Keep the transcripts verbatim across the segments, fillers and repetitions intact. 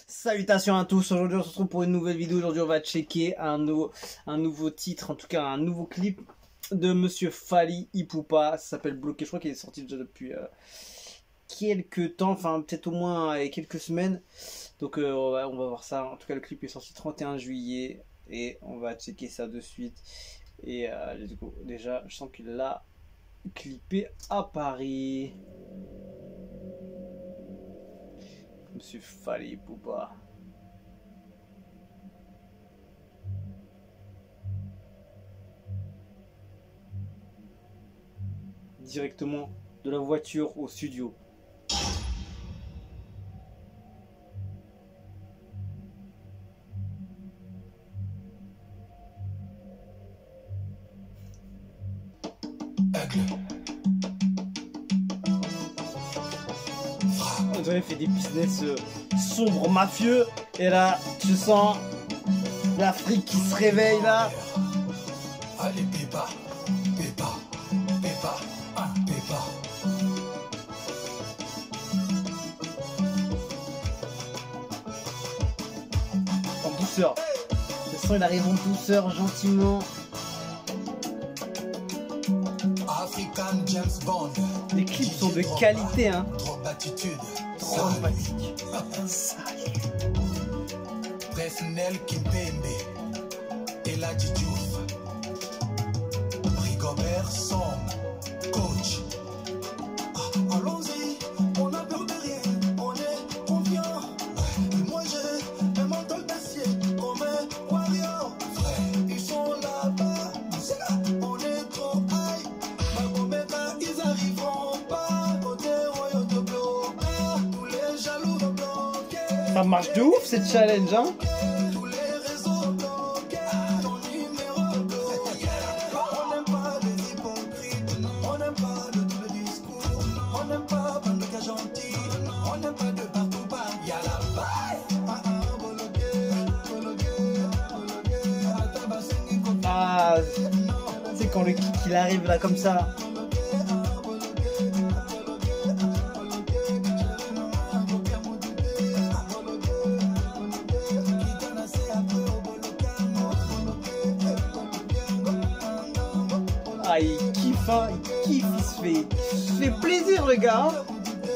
Salutations à tous, aujourd'hui on se retrouve pour une nouvelle vidéo. Aujourd'hui on va checker un, nou un nouveau titre, en tout cas un nouveau clip de Monsieur Fally Ipupa. Ça s'appelle Bloqué, je crois qu'il est sorti déjà depuis euh, quelques temps, enfin peut-être au moins euh, quelques semaines. Donc euh, on, va, on va voir ça, en tout cas le clip est sorti le trente et un juillet et on va checker ça de suite. Et euh, let's go. Déjà je sens qu'il l'a clippé à Paris. Monsieur Fally Ipupa. Directement de la voiture au studio. Aigle. On dirait qu'il fait des business euh, sombres, mafieux. Et là, tu sens l'Afrique qui se réveille là. Allez, Pépa, Pépa, Pépa, ah, Pépa. En douceur. Le son il arrive en douceur, gentiment. African James Bond. Les clips sont de qualité, hein. Trop d'attitude. Dramatique. Presnel Kimpembe. Eladji Diouf. Rigobert Song. Coach. Ah, allons-y, on n'a peur de rien, on est confiant. Et moi j'ai un mental d'acier comme un warrior. Frère, ils sont là-bas, c'est là, on est trop high. Magomeka, ils arriveront pas. Côté royaume de bloc, tous les jaloux vont bloquer. Ça marche de ouf cette challenge, hein. Tous les réseaux bloqués, ton numéro bloqué. On n'aime pas les hypocrites, on n'aime pas le double discours, on n'aime pas Bandoka gentil, on n'aime pas de partout bas. Y'a la baille, ah ah, bloqué, bloqué, bloqué, Atabasengi Kofi. Ah, c'est quand le kick il arrive là comme ça. Ah, il kiffe, hein, il kiffe, il se fait, il se fait plaisir le gars. Hein.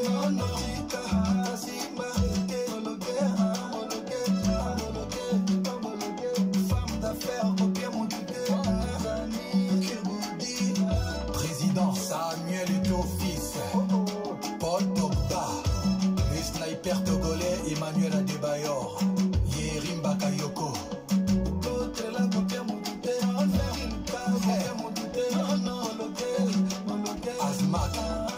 Président Samuel Eto'o-Fils, Paul Pogba, le sniper togolais Emmanuel Adebayor, Yerim Bakayoko. Azmak.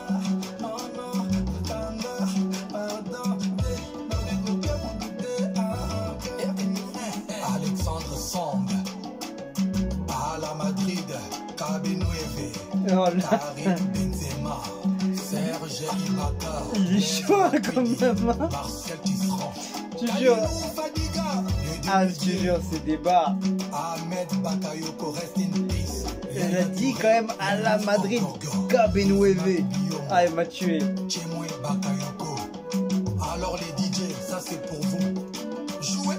Alexandre Song. À la Madrid, Kabenoueve. Oh là, Karim Benzema. Serge Ibaka. il est chaud là, quand même. Hein. Marcel Tisserand. Je te jure. Fadiga. Ah, je te jure, c'est des bars. Ahmed Bakayoko, rest in peace. Elle a dit quand même à la Madrid, Kabenoueve. Ah, il m'a tué. Chemwe Bakayoko. Alors les D J, ça c'est pour vous. Jouez.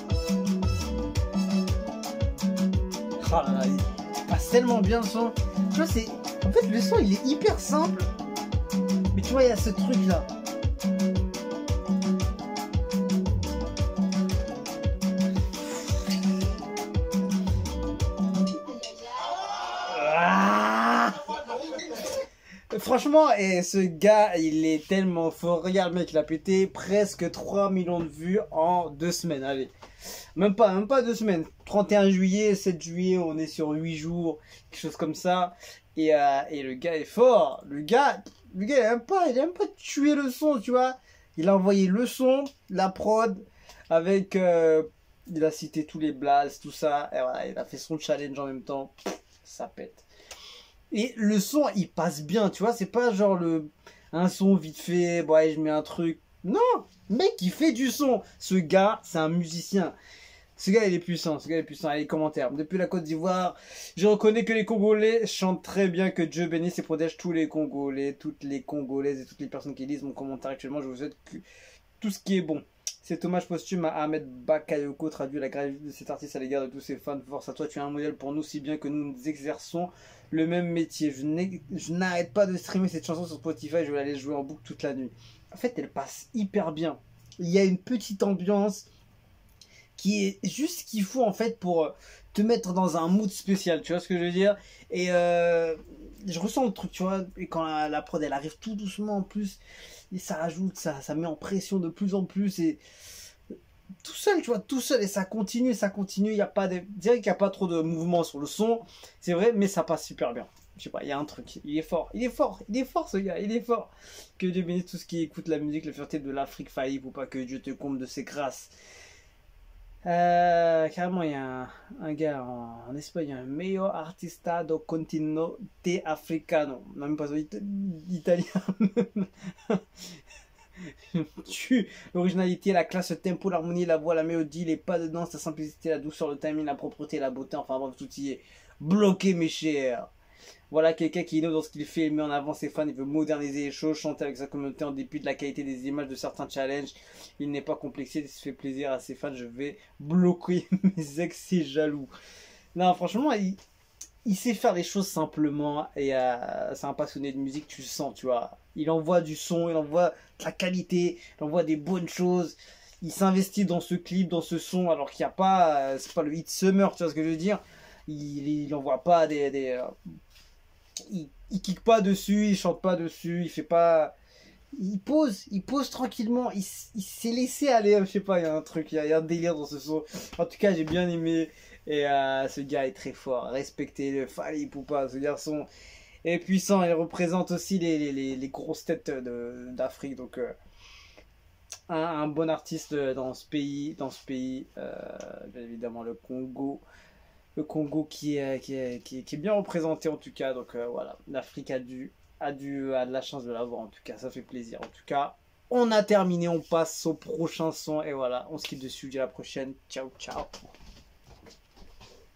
Oh là là, il passe tellement bien le son. Tu vois, c'est. En fait, le son il est hyper simple. Mais tu vois, il y a ce truc là. Ah, franchement, et ce gars, il est tellement fort. Regarde, mec, il a pété presque trois millions de vues en deux semaines. Allez, même pas, même pas deux semaines. trente et un juillet, sept juillet, on est sur huit jours, quelque chose comme ça. Et, euh, et le gars est fort. Le gars, le gars, il aime pas, il aime pas tuer le son, tu vois. Il a envoyé le son, la prod, avec, euh, il a cité tous les blazes, tout ça. Et voilà, il a fait son challenge en même temps. Ça pète. Et le son, il passe bien, tu vois. C'est pas genre le un son vite fait, bon, allez, je mets un truc. Non, mec, il fait du son. Ce gars, c'est un musicien. Ce gars, il est puissant. Ce gars, il est puissant. Allez, commentaires. Depuis la Côte d'Ivoire, je reconnais que les Congolais chantent très bien, que Dieu bénisse et protège tous les Congolais, toutes les Congolaises et toutes les personnes qui lisent mon commentaire actuellement. Je vous souhaite que tout ce qui est bon. Cet hommage posthume à Ahmed Bakayoko traduit la gravité de cet artiste à l'égard de tous ses fans. Force à toi, tu es un modèle pour nous, si bien que nous, nous exerçons le même métier. Je n'ai- je n'arrête pas de streamer cette chanson sur Spotify, je vais la laisser jouer en boucle toute la nuit. En fait, elle passe hyper bien. Il y a une petite ambiance qui est juste ce qu'il faut en fait pour euh, te mettre dans un mood spécial, tu vois ce que je veux dire? Et euh, je ressens le truc, tu vois, et quand la, la prod elle arrive tout doucement en plus, et ça rajoute, ça, ça met en pression de plus en plus, et tout seul, tu vois, tout seul, et ça continue, ça continue, il y a pas de, je dirais qu'il n'y a pas trop de mouvement sur le son, c'est vrai, mais ça passe super bien. Je sais pas, il y a un truc, il est fort, il est fort, il est fort ce gars, il est fort. Que Dieu bénisse tous ceux qui écoutent la musique, la fierté de l'Afrique faillit pour pas que Dieu te comble de ses grâces. Euh, carrément, il y a un, un gars en, en Espagne, un meilleur artista do continente africano. Non, même pas it- italien. Tu, l'originalité, la classe, le tempo, l'harmonie, la voix, la mélodie, les pas de danse, la simplicité, la douceur, le timing, la propreté, la beauté, enfin bref, tout y est bloqué, mes chers. Voilà quelqu'un qui innove dans ce qu'il fait, il met en avant ses fans, il veut moderniser les choses, chanter avec sa communauté en dépit de la qualité des images de certains challenges. Il n'est pas complexé, il se fait plaisir à ses fans, je vais bloquer mes ex, c'est jaloux. Non, franchement, il, il sait faire les choses simplement et euh, c'est un passionné de musique, tu le sens, tu vois. Il envoie du son, il envoie de la qualité, il envoie des bonnes choses. Il s'investit dans ce clip, dans ce son, alors qu'il n'y a pas, euh, c'est pas le hit summer, tu vois ce que je veux dire. Il, il envoie pas des, des euh, il, il kick pas dessus, il chante pas dessus, il fait pas. Il pose, il pose tranquillement, il, il s'est laissé aller, je sais pas, il y a un truc, il y a, il y a un délire dans ce son. En tout cas, j'ai bien aimé. Et euh, ce gars est très fort, respectez-le, Fally Ipupa, ce garçon est puissant, il représente aussi les, les, les, les grosses têtes de- d'Afrique. Donc, euh, un, un bon artiste dans ce pays, dans ce pays, euh, bien évidemment le Congo. Le Congo qui est, qui est, qui est, qui est bien représenté en tout cas. Donc euh, voilà, l'Afrique a dû, a dû, a de la chance de l'avoir en tout cas. Ça fait plaisir. En tout cas, on a terminé. On passe au prochain son et voilà, on se quitte dessus. Je dis à la prochaine. Ciao, ciao.